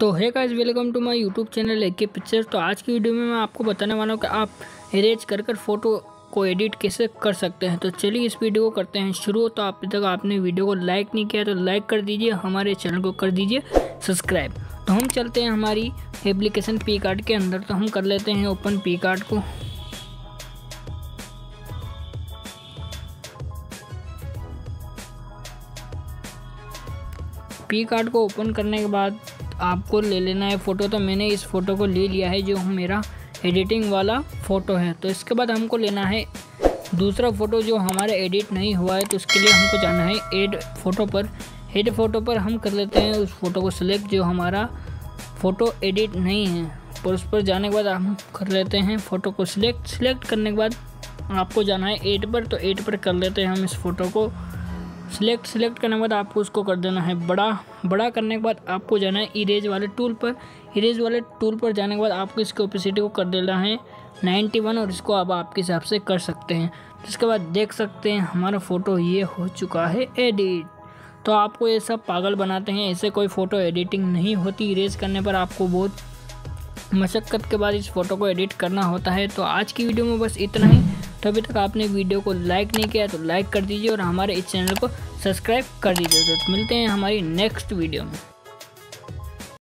तो है guys, welcome to my YouTube channel AK picture. तो आज की वीडियो में मैं आपको बताने वाला हूँ कि आप इरेज कर फ़ोटो को एडिट कैसे कर सकते हैं। तो चलिए इस वीडियो को करते हैं शुरू। तो अभी तक आपने वीडियो को लाइक नहीं किया तो लाइक कर दीजिए, हमारे चैनल को कर दीजिए सब्सक्राइब। तो हम चलते हैं हमारी एप्लीकेशन पिकआर्ट के अंदर। तो हम कर लेते हैं ओपन पिकआर्ट को। पिकआर्ट को ओपन करने के बाद आपको ले लेना है फ़ोटो। तो मैंने इस फ़ोटो को ले लिया है जो मेरा एडिटिंग वाला फ़ोटो है। तो इसके बाद हमको लेना है दूसरा फ़ोटो जो हमारा एडिट नहीं हुआ है। तो उसके लिए हमको जाना है ऐड फ़ोटो पर। ऐड फ़ोटो पर हम कर लेते हैं उस फ़ोटो को सिलेक्ट जो हमारा फ़ोटो एडिट नहीं है। और उस पर जाने के बाद हम कर लेते हैं फ़ोटो को सिलेक्ट करने के बाद आपको जाना है ऐड पर। तो ऐड पर कर लेते हैं हम इस फ़ोटो को सिलेक्ट करने के बाद आपको उसको कर देना है बड़ा करने के बाद आपको जाना है इरेज वाले टूल पर। इरेज वाले टूल पर जाने के बाद आपको इसकी ओपेसिटी को कर देना है 91 और इसको अब आपके हिसाब से कर सकते हैं। इसके बाद देख सकते हैं हमारा फ़ोटो ये हो चुका है एडिट। तो आपको ये सब पागल बनाते हैं, ऐसे कोई फ़ोटो एडिटिंग नहीं होती। इरेज करने पर आपको बहुत मशक्क़त के बाद इस फ़ोटो को एडिट करना होता है। तो आज की वीडियो में बस इतना ही। तो अभी तक आपने वीडियो को लाइक नहीं किया तो लाइक कर दीजिए और हमारे इस चैनल को सब्सक्राइब कर दीजिए। तो मिलते हैं हमारी नेक्स्ट वीडियो में।